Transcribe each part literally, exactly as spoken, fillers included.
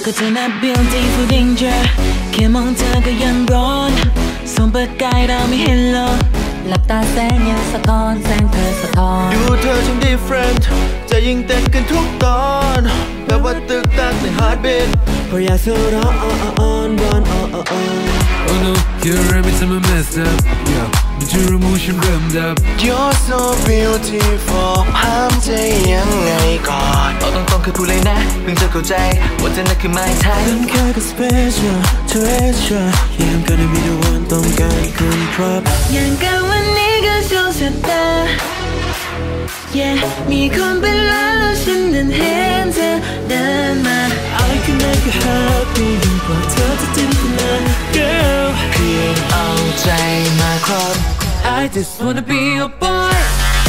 ก็จะนับ beauty for danger แค่มองเธอก็ยังร้อนส่องเปิดกายเราไม่เห็นหรอกหลับตาแสงยังสะท้อนแสงเธอสะท้อนดูเธอช่าง different ใจยิ่งเต้นกันทุกตอนแบบว่าตึกตักใน heartbeat เพราะอยากสู้ร้อนอ่อนอ่อนร้อนอ่อนอ่อน Oh no, you're every time I messed up yeah มันจะรู้ว่าฉันเริ่มดับ You're so beautiful ห้ามใจยังไงก่อนเอาตรงๆคือพูดเลยนะเพิ่งจะเข้าใจว่าเธอนั้นคือ my type ฉันแค่ก็ special treasure Yeah I'm gonna be the one ต้องการคุณครับอย่างกับวันนี้ก็โชคชะตา Yeah มีคนเป็นล้านแล้วฉันเดินเห็นเธอเดินมา I can make you happy ยิ่งกว่าเธอจะจินตนา Girl เพียงเอาใจมาครอบ I just wanna be your boy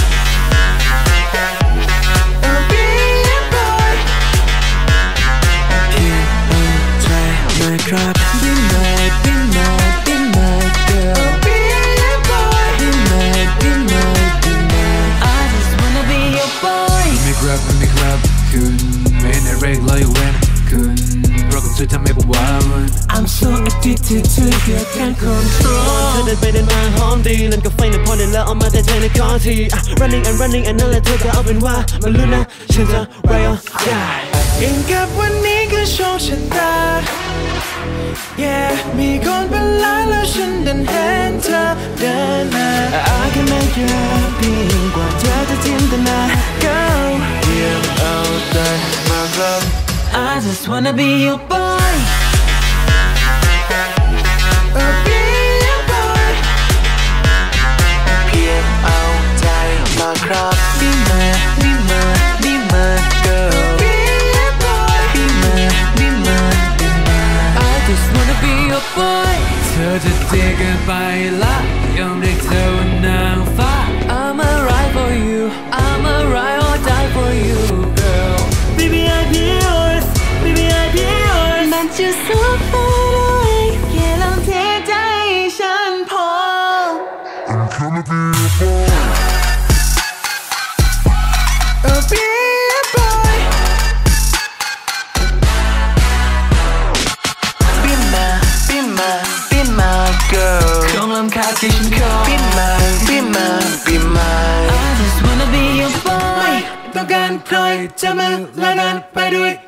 I'll be your boy เพียงเอาใจมาครอบ Be my be my be my girl I'll be your boy Be my be my be my I just wanna be your boy ไม่ครับไม่ครับคุณไม่ในเรกเลยเว้นคุณเพราะคุณช่วยทำให้ผมว้าวุ่น I'm so addicted to you can't control เธอเดินไปเดินมาหอมดีเล่นกับไฟในพอเดินแล้วเอามาแต่ใจในคอที Running and running and นั่นแหละเธอก็เอาเป็นว่ามันรู้นะฉันจะ ride or die ยังกับวันนี้ก็โชคชะตา Yeah มีคนเป็นล้านแล้วฉันเดินเห็นเธอเดินมา I can make you happy ยิ่งกว่าเธอจะจินตนา Go เพียงเอาใจมาครับ I just wanna be your boy I'll be your boy เพียงเอาใจมาครับ Be my be my be my girl Be your boy Be my be my be my I just wanna be your boy เธอจะเด็กเกินไปละยอมเรียกเธอว่านางฟ้า I'm a ride for you I'm a ride or die for you girl Baby I be yours Baby I be yours มันจะสุดไปเลยแค่ลองเทใจฉันพอ I'll be your boy Be my be my be my girl คงลำคาญที่ฉันขอ Be my be my be my I just wanna be your boy ต้องการใครจะมาแล้วนั้นไปด้วย